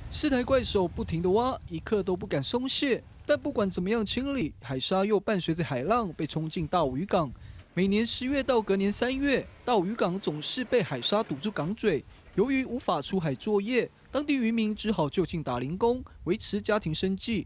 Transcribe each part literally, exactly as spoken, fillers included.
四台怪手不停地挖，一刻都不敢松懈。但不管怎么样清理，海沙又伴随着海浪被冲进大武渔港。每年十月到隔年三月，大武渔港总是被海沙堵住港嘴。由于无法出海作业，当地渔民只好就近打零工，维持家庭生计。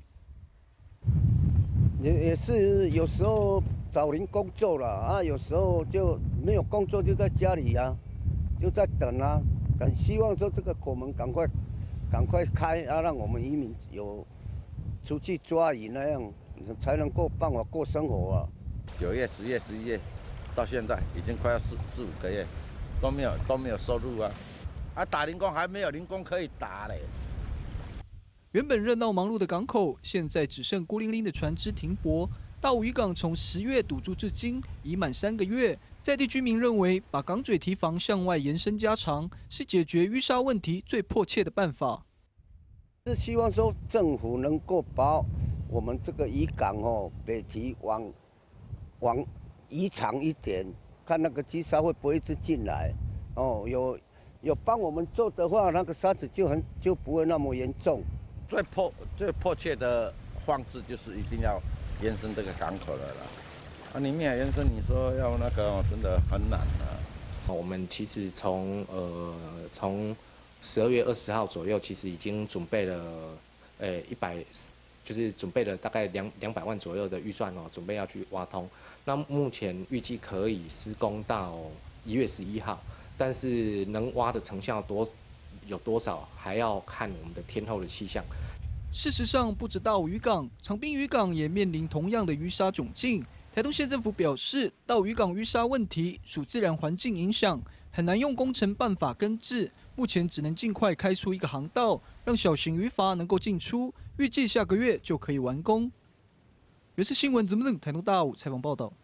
也也是有时候找零工作了啊，有时候就没有工作，就在家里啊，就在等啊，等希望说这个口门赶快赶快开啊，让我们渔民有出去抓鱼那样，才能够办法过生活啊。 九月、十月、十一月，到现在已经快要四四五个月，都没有都没有收入啊！啊，打零工还没有零工可以打嘞。 原本热闹忙碌的港口，现在只剩孤零零的船只停泊。大武渔港从十月堵住至今，已满三个月。在地居民认为，把港嘴堤防向外延伸加长，是解决淤沙问题最迫切的办法。 是希望说政府能够把我们这个渔港哦北堤往往移长一点，看那个积沙会不会一直进来哦。有有帮我们做的话，那个沙子就很就不会那么严重。 最迫最迫切的方式就是一定要延伸这个港口了啦。啊，你没有延伸，你说要那个、哦、真的很难啊。 我们其实从呃从十二月二十号左右，其实已经准备了呃一百，就是准备了大概两两百万左右的预算哦，准备要去挖通。那目前预计可以施工到一月十一号，但是能挖的成效多有多少，还要看我们的天候的气象。 事实上，不止大武渔港，长滨渔港也面临同样的淤沙窘境。台东县政府表示，大武渔港淤沙问题属自然环境影响，很难用工程办法根治。目前只能尽快开出一个航道，让小型渔筏能够进出。预计下个月就可以完工。原视新闻，怎么等？台东大武采访报道。